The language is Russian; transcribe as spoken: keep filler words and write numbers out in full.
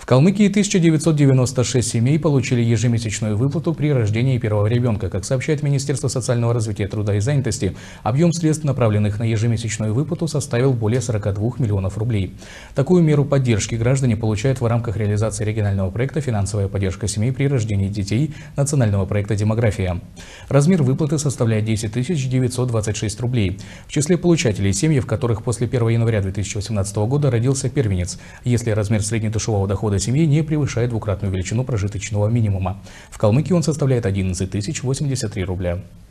В Калмыкии тысяча девятьсот девяносто шесть семей получили ежемесячную выплату при рождении первого ребенка. Как сообщает Министерство социального развития, труда и занятости, объем средств, направленных на ежемесячную выплату, составил более сорока двух миллионов рублей. Такую меру поддержки граждане получают в рамках реализации регионального проекта «Финансовая поддержка семей при рождении детей» национального проекта «Демография». Размер выплаты составляет десять тысяч девятьсот двадцать шесть рублей. В числе получателей семьи, в которых после первого января две тысячи восемнадцатого года родился первенец, если размер среднедушевого дохода семьи не превышает двукратную величину прожиточного минимума. В Калмыкии он составляет одиннадцать тысяч восемьдесят три рубля.